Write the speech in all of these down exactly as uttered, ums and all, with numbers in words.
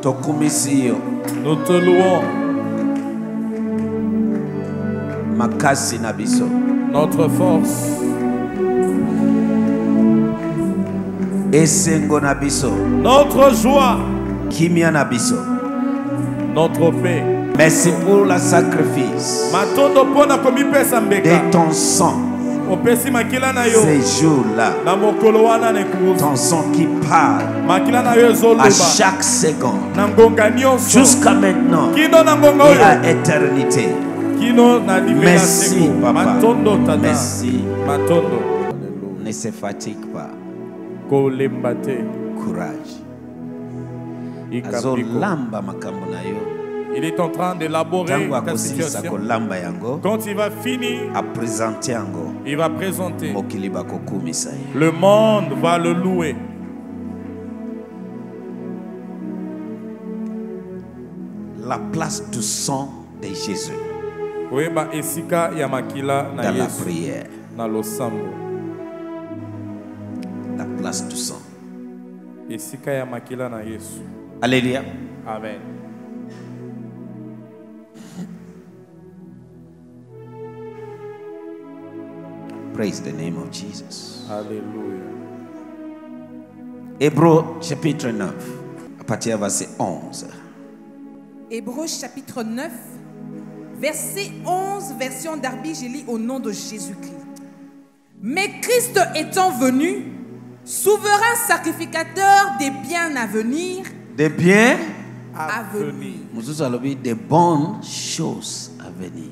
Nous te louons. Makasi na biso. Notre force. Esengo na biso. Notre joie. Kimia na biso. Notre paix. Merci pour le sacrifice de ton sang. Ces jours-là, ton sang qui parle à chaque seconde, jusqu'à maintenant et à éternité. Merci, Papa. Merci. Ne se fatigue pas. Courage. Azolamba makambo na yo. Il est en train d'élaborer ta situation. Quand il va finir, il va présenter. Le monde va le louer. La place du sang de Jésus. Dans la prière. La place du sang. Alléluia. Amen. Praise the name of Jesus. Alléluia. Hébreux chapitre neuf, à partir du verset onze. Hébreux chapitre neuf, verset onze, version Darby, je lis au nom de Jésus-Christ. Mais Christ étant venu, souverain sacrificateur des biens à venir, des biens à venir, nous allons dire des bonnes choses à venir.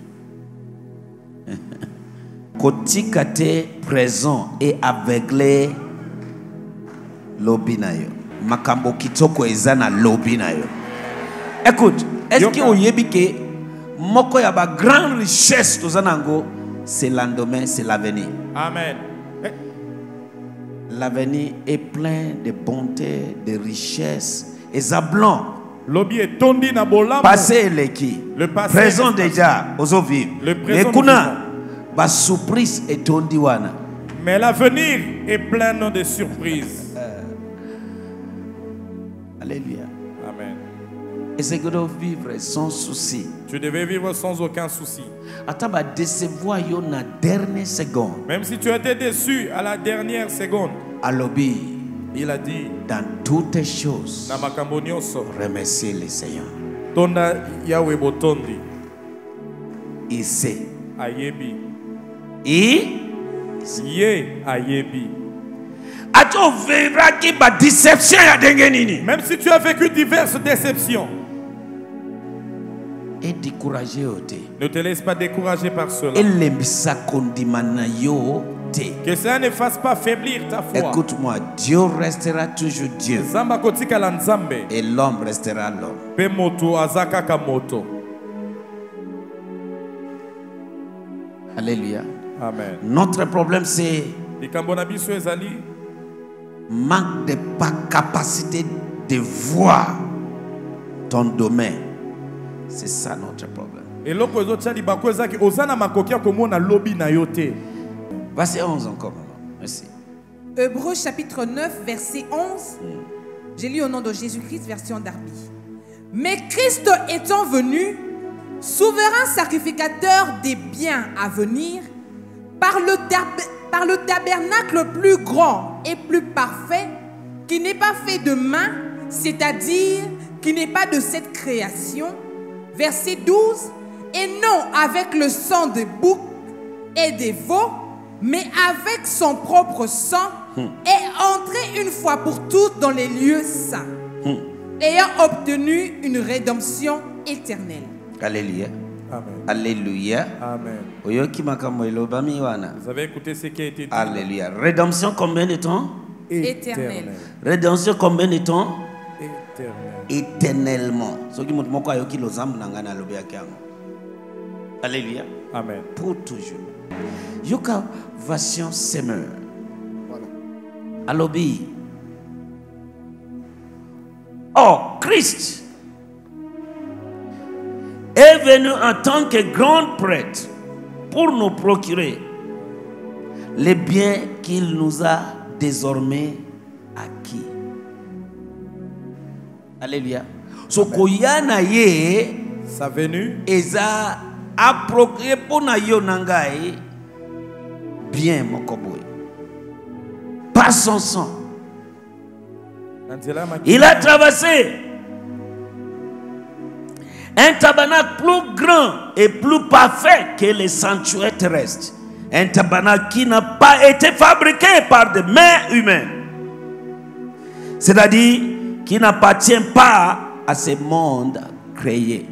Kotikate présent et aveuglé lobinayo. Makambo kitoko ezana lobinayo. Écoute, est-ce que vous savez que moko ya ba grande richesse tozanango c'est l'endemain, c'est l'avenir. Amen. L'avenir est plein de bonté, de richesse et zablon. Lobi est tondi na bolambo. Passé le qui? Le passé. Présent déjà, ozo vivre. Le présent. Ba surprise est tondi wana. Mais l'avenir est plein de surprises. Euh, alléluia. Amen. Et c'est que de vivre sans souci. Tu devais vivre sans aucun souci. Ataba décevoir yo na dernière seconde. Même si tu as été déçu à la dernière seconde. Alobi. Il a dit. Dans toutes choses. Na makambo nyonso. Remercier le Seigneur. Tonda Yahweh botondi. Il sait. Ayebi. Et Yé ayebi. Ato verra qui ba déception ya dengenini. Même si tu as vécu diverses déceptions. Et découragé ote. Ne te laisse pas décourager par cela. Que cela ne fasse pas faiblir ta foi. Écoute-moi, Dieu restera toujours Dieu. Et l'homme restera l'homme. Alléluia. Amen. Notre problème c'est manque de pas capacité de voir ton domaine. C'est ça notre problème. Verset onze encore. Merci. Hébreux chapitre neuf, verset onze. Mm. J'ai lu au nom de Jésus-Christ, version Darby. Mais Christ étant venu, souverain sacrificateur des biens à venir, par le, par le tabernacle plus grand et plus parfait, qui n'est pas fait de main, c'est-à-dire qui n'est pas de cette création. Verset douze. Et non avec le sang des boucs et des veaux, mais avec son propre sang, hmm. est entré une fois pour toutes dans les lieux saints, hmm. ayant obtenu une rédemption éternelle. Alléluia. Amen. Alléluia. Amen. Vous avez écouté ce qui a été dit. Alléluia. Rédemption combien de temps? Éternelle. Rédemption combien de temps? Éternelle. Éternellement. Alléluia. Amen. Pour toujours. Yoka version semeur. Voilà. Alobi. Oh, Christ est venu en tant que grand prêtre pour nous procurer les biens qu'il nous a désormais acquis. Alléluia. So koyana ye sa venue eza approprié pour na yo nangai bien mokoboy. Par son sang. Il a traversé un tabernacle plus grand et plus parfait que les sanctuaires terrestres. Un tabernacle qui n'a pas été fabriqué par des mains humaines. C'est-à-dire qui n'appartient pas à ce monde créé.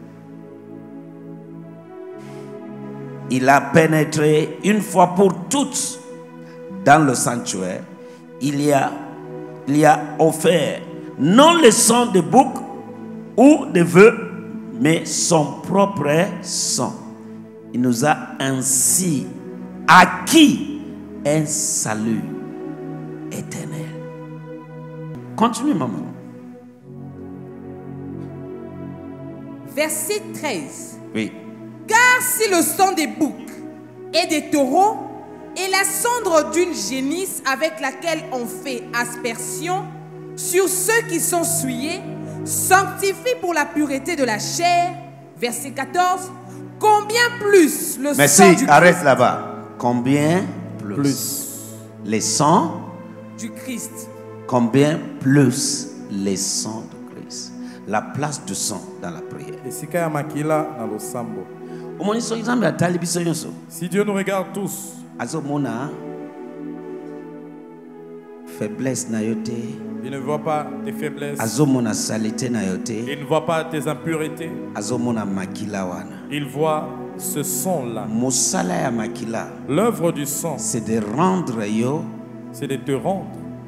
Il a pénétré une fois pour toutes dans le sanctuaire. Il y a, il y a offert non le sang de bouc ou de vœux, mais son propre sang. Il nous a ainsi acquis un salut éternel. Continue, maman. Verset treize. Oui. Car si le sang des boucs et des taureaux et la cendre d'une génisse avec laquelle on fait aspersion sur ceux qui sont souillés sanctifie pour la pureté de la chair, verset quatorze, combien plus le Merci, sang du arrête Christ, là-bas. Combien plus, plus les sangs du Christ. Combien plus les sangs de Christ. La place du sang dans la prière. Si Dieu nous regarde tous, faiblesse nayote, il ne voit pas tes faiblesses, azomona saleté nayote, il ne voit pas tes impuretés, azomona makila wana, il voit ce sang-là. Mosala ya makila, l'œuvre du sang, c'est de rendre yo, c'est de te rendre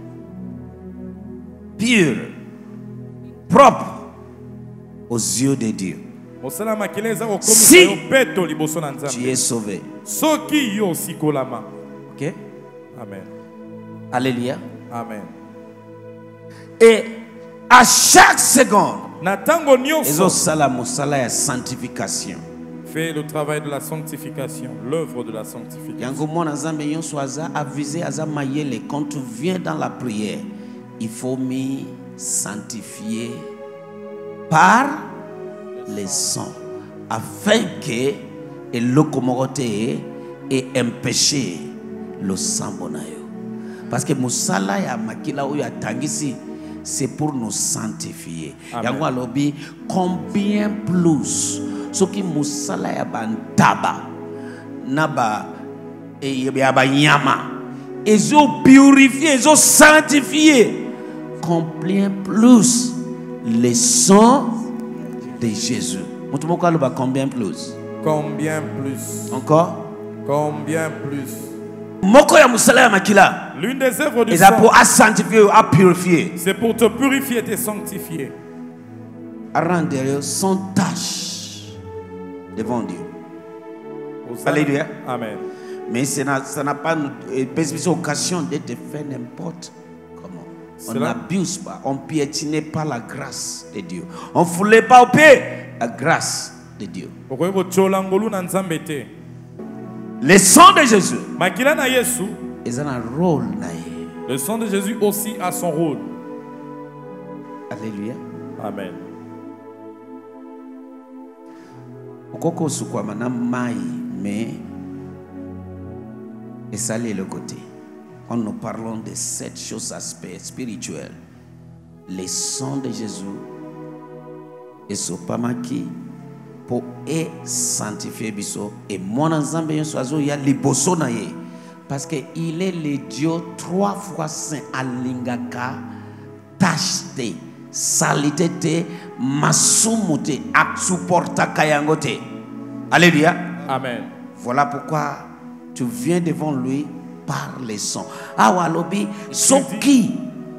pur, propre aux yeux de Dieu. Si tu es sauvé. Ok? Amen. Alléluia. Amen. Et à chaque seconde, sanctification. Fais le travail de la sanctification, l'œuvre de la sanctification. Quand tu viens dans la prière, il faut me sanctifier par les sang, afin que le locomotive et empêcher le sang bonayo. Parce que musala ya makila ou ya tangisi, c'est pour nous sanctifier. Yango alobi combien plus ce qui musala ya bantaba naba et ya banyama ils ont purifié, ils ont sanctifié. Combien plus le sang de Jésus. Combien plus? Combien plus? Encore? Combien plus? L'une des œuvres du sang, pour sanctifier ou purifier. C'est pour te purifier et te sanctifier. Rendre sans tâche devant Dieu. Alléluia. Amen. Mais ça n'a pas une occasion de te faire n'importe comment. On n'abuse pas, on ne piétinait pas la grâce de Dieu. On ne foulait pas au pied la grâce de Dieu. Le sang de Jésus, ils ont un rôle. Le sang de Jésus aussi a son rôle. Alléluia. Amen. Mais et ça est le côté. Quand nous parlons de cette chose aspect spirituel, le sang de Jésus et ce pamaki pour et sanctifier biso et mon ensemble bien soiseau il y a liboso na ye parce que il est le Dieu trois fois saint alingaka tachete salité masumuté supporta kayangote. Alléluia. Amen. Voilà pourquoi tu viens devant lui par les sons. Ah walobi soki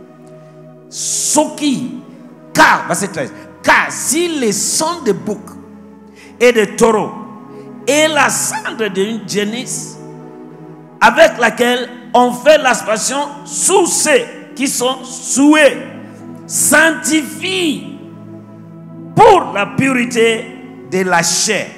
soki car verset treize car si les sons de bouc et de taureau et la cendre d'une génisse avec laquelle on fait l'aspersion sous ceux qui sont souillés sanctifie pour la pureté de la chair.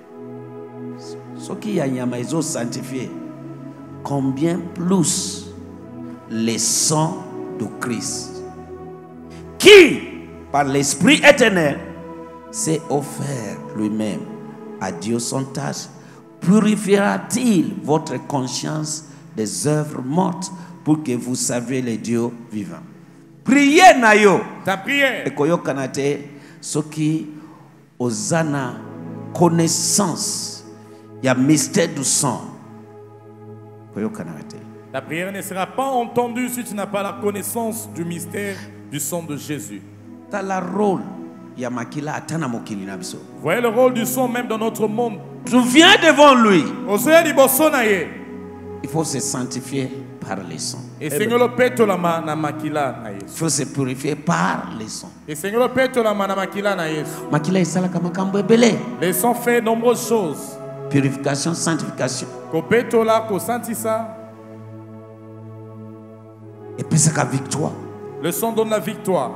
Ce qui y a yamaïzo sanctifié, combien plus les sangs de Christ qui par l'Esprit éternel, s'est offert lui-même à Dieu sans tâche, purifiera-t-il votre conscience des œuvres mortes pour que vous saviez les dieux vivants? Priez nayo. Ta prière. Et koyo kanate soki ozana connaissance ya mystère du sang. Koyo kanate. Ta prière ne sera pas entendue si tu n'as pas la connaissance du mystère du sang de Jésus. T'as la rôle ya makila atana mokili na biso. Voyez le rôle du sang même dans notre monde. Tu viens devant lui. Il faut se sanctifier par les sons. Il faut se purifier par les sons. Les sons fait nombreuses choses. Purification, sanctification. Et puis c'est la victoire. Le son donne la victoire.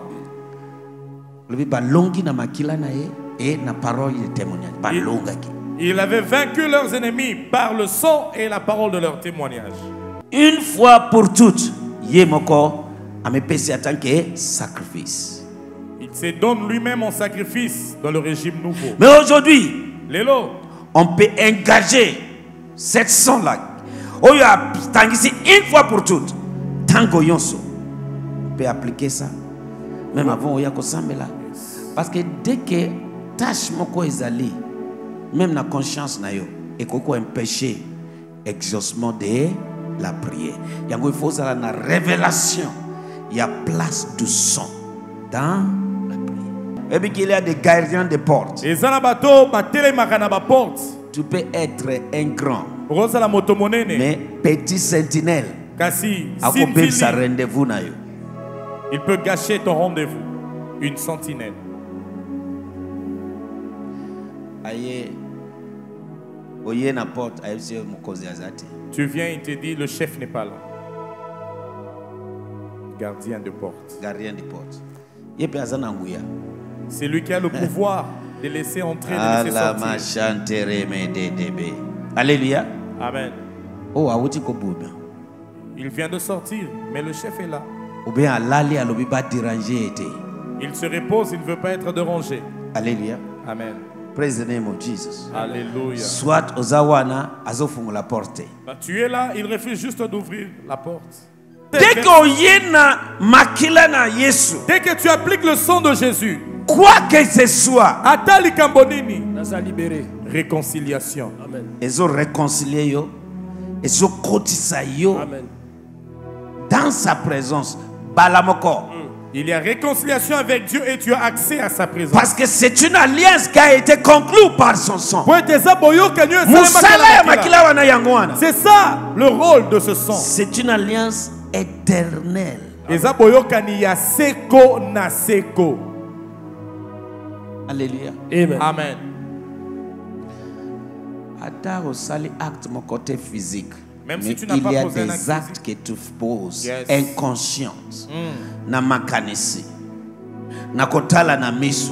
Et la parole de témoignage. Il avait vaincu leurs ennemis par le sang et la parole de leur témoignage. Une fois pour toutes, Yemoko a me péché en tant que sacrifice. Il se donne lui-même en sacrifice dans le régime nouveau. Mais aujourd'hui, on peut engager cette sang-là. Une fois pour toutes, Tango Yonso, on peut appliquer ça. Même avant, on y a là. Parce que dès que tâche moko ezali, même la conscience na yo, et koko un péché, exaucement de la prière. Yango il faut ça la révélation. Il y a place du sang dans la prière. Et puis qu'il y a des gardiens de portes. Tu peux être un grand, mais petit sentinelle. Il peut gâcher ton rendez-vous. Une sentinelle. Tu viens, il te dit, le chef n'est pas là. Gardien de porte. Gardien de porte. C'est lui qui a le pouvoir de laisser entrer et de laisser sortir. Alléluia. Amen. Oh, il vient de sortir, mais le chef est là. Il se repose, il ne veut pas être dérangé. Alléluia. Amen. Praise the name of Jesus. Alléluia. Soit ozawana azofung la porte. Bah, tu es là, il refuse juste d'ouvrir la porte. Dès que tu appliques le sang de Jésus, quoi que ce soit, réconciliation. Amen. Ils ont réconcilié yo, ils ont kotisa yo dans sa présence. Balamoko. Il y a réconciliation avec Dieu et tu as accès à sa présence. Parce que c'est une alliance qui a été conclue par son sang. C'est ça le rôle de ce sang. C'est une alliance éternelle. Alléluia. Amen. Amen. Acte mon côté physique. Même si tu n'as il pas y a posé un des actes que tu poses, yes, inconscients, mm, na makanisi, na kotala na misu,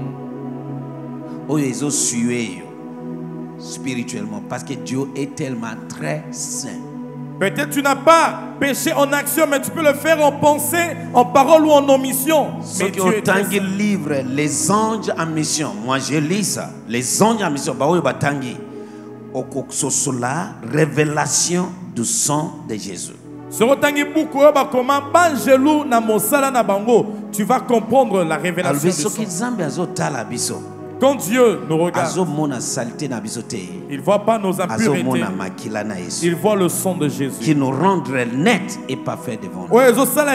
oyo ezo sué spirituellement, parce que Dieu est tellement très saint. Peut-être tu n'as pas péché en action, mais tu peux le faire en pensée, en parole ou en omission. Mais Dieu est très saint. Livre les anges en mission. Moi je lis ça. Les anges en mission. Bah oui, bah tangi. La révélation du sang de Jésus. Tu vas comprendre la révélation du sang. Quand Dieu nous regarde, il ne voit pas nos impuretés, il voit le sang de Jésus qui nous rend net et parfait devant lui.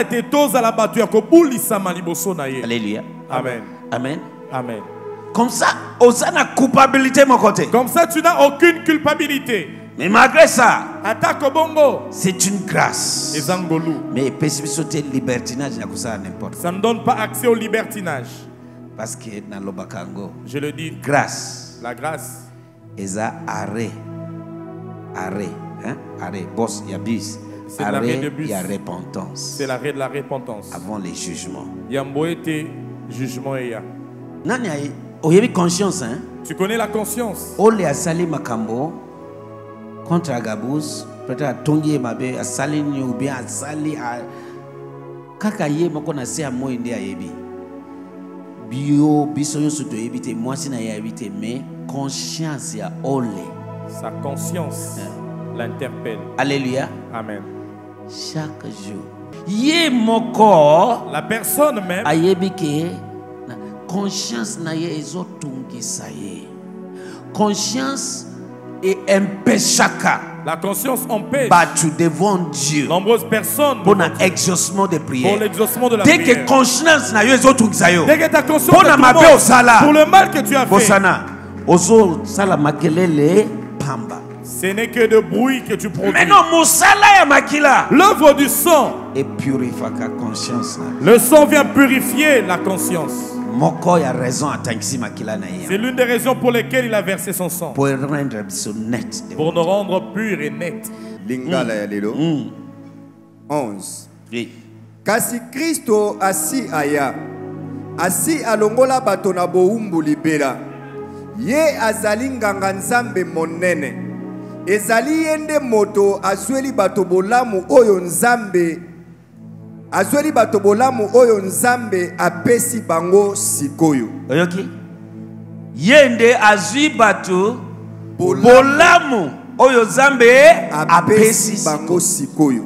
Alléluia. Amen. Amen. Amen. Comme ça, osana culpabilité mon côté. Comme ça, tu n'as aucune culpabilité. Mais malgré ça, c'est une grâce. Mais libertinage n'importe. Ça ne donne pas accès au libertinage. Parce que dans le bakango, je le dis, grâce. La grâce. Eza arrêt, arrêt, hein, arrêt. Boss, il y a bus. C'est l'arrêt de bus. Il y a repentance. C'est l'arrêt de la repentance. Avant les jugements. Il y a mboete jugement et ya. Nani ayi. Oyebi conscience, hein? Tu connais la conscience. Ole asali makambo contre Agabus, peut-être tongi mabe asali ni ou bien asali a kaka ye moko na se amo inde ayebi. bio biso nyonso toyebite mwasi na ye habite mais conscience ya ole. Sa conscience l'interpelle. Alléluia. Amen. Chaque jour. Ye moko. La personne même. Ayebike conscience na ye ezotungisa ye. Conscience est empêchaka. La conscience empêche. Battu devant Dieu. Nombreuses personnes. Pour l'exaucement des prières. Pour l'exaucement de la Dès prière. que conscience na yo ezotungisa yo. Dès que ta conscience pour le mal que tu as fait. Bosana. Ozo sala makelele pamba. Ce n'est que de bruit que tu produis. Mais non, musala ya makila. L'œuvre du sang. Et purifie ta conscience. Le sang vient purifier la conscience. Moko ya raison atangisi makila na ye. C'est l'une des raisons pour lesquelles il a versé son sang. Pour rendre biso net. Pour nous rendre purs et nets. Lingala ya lelo. onze. Oui. Kasi Kristo asi aya. Asi alongola bato na boumbu libela. Ye azali nganga nzambe monene. Ezali yende moto azweli bato bolamu oyo nzambe. Azweli bato bolamu oyo nzambe apesi bango sikoyo. Oyoki? Yende azwi bato bolamu oyo nzambe apesi bango sikoyo.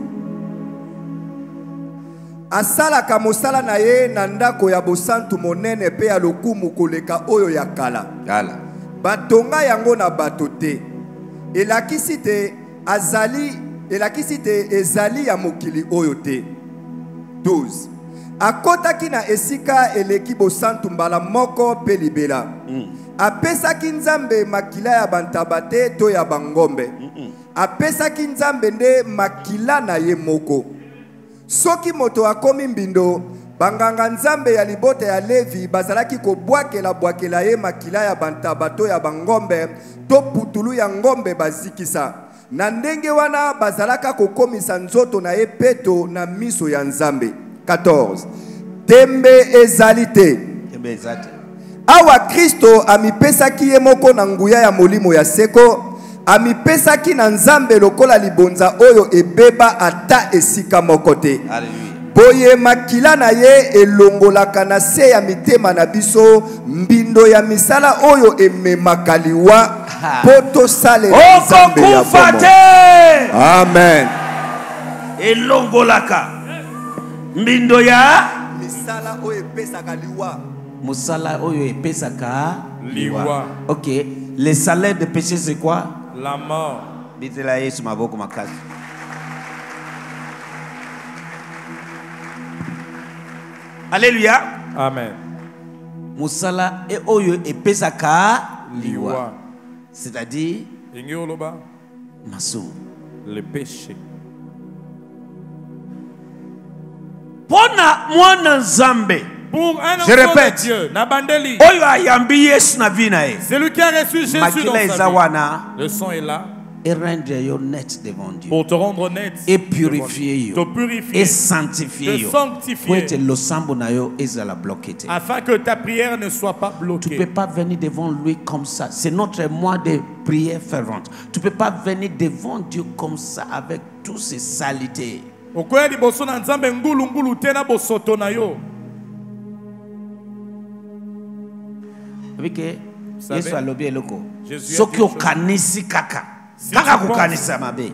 Asalaka mosala na ye na ndako ya bosantu monene pe ya lokumu koleka oyo ya kala. Kala. Batonga yango na bato te. Elakisi te azali elakisi te ezali ya mokili oyo te. douze. Akotaki na esika eleki bosantu mbala moko pe libela. Mm. Apesaki nzambe makila ya bantaba te to ya bangombe. Mm -mm. Apesaki nzambe nde makila na ye moko. Soki moto akomi mbindo, banganga nzambe ya libota ya Levi bazalaki ko bwakela bwakela ye makila ya bantaba to ya bangombe to putulu ya ngombe bazikisa. Na ndenge wana bazalaka kokomisa nzoto na ye peto na miso ya nzambe. quatorze. Tembe ezalite. Tembe ezate. Awa Kristo amipesaki ye moko na nguya ya molimo ya seko. Amipesaki na nzambe lokola libonza oyo ebeba ata esika mokote. Hallelujah. Boye makila na ye elongolaka na se ya mitema na biso mbindo ya misala oyo ememakaliwa poto sale nzambe ya bomo. Amen. Elongolaka mbindo ya misala oyo epesaka liwa. Musala oyo epesaka liwa. Ok. Le salaire de péché c'est quoi? La mort. Bitela Yesu maboko makasi. Alléluia. Amen. Musala e oyo epesaka liwa. C'est-à-dire maso. Le péché. Pona mwana nzambe. Pour un je répète, Dieu, Nabandeli. C'est lui qui a reçu Jésus dans sa vie. Le sang est là. Et rendre net devant Dieu. Pour te rendre net. Et purifier. Te purifier. Et sanctifier. Te sanctifier. Afin que ta prière ne soit pas bloquée. Tu ne peux pas venir devant lui comme ça. C'est notre mois de prière fervente. Tu ne peux pas venir devant Dieu comme ça avec toutes ces saletés. Vike Yesu alobi eloko soki okanisi kaka kaka kokanisa mabe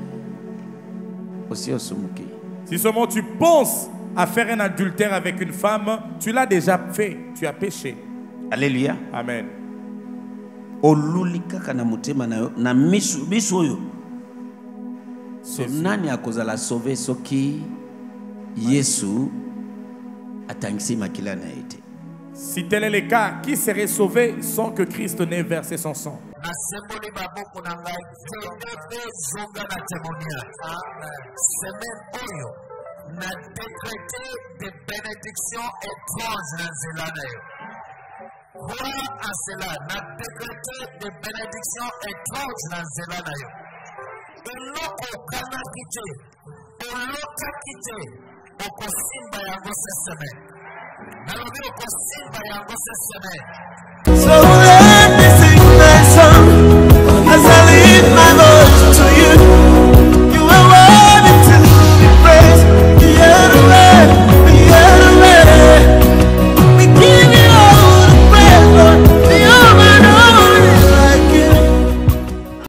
aussi osumuki. Si seulement tu penses à faire un adultère avec une femme, tu l'as déjà fait, tu as péché. Alléluia. Amen. Oluli kaka na mutema na na misu biso yo. So nani akozala sauver soki Yesu atangisi makila na ete. Si tel est le cas, qui serait sauvé sans que Christ n'ait versé son sang? Nalobi okosimba yango seseme